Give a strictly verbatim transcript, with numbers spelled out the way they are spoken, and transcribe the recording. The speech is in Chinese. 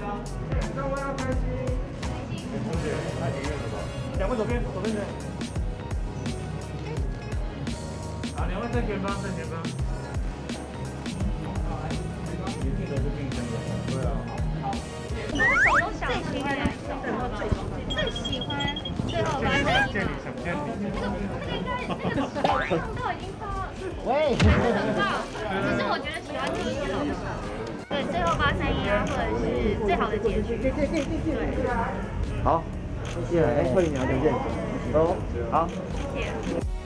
那我要开心。同学，太灵验了吧？两位左边，左边人。好，两位正前方，正前方。你记得是并肩的。对啊。 我的手都想最喜欢哪一首？最喜欢最后八三一。 见你，想见你。 这个应该那个都已经到。 喂。 很棒，只是我觉得喜欢第一首。对，最后八三一啊，或者是最好的结局。对。 好，谢谢。哎，慧玲，你要再见。哦，好。 谢谢。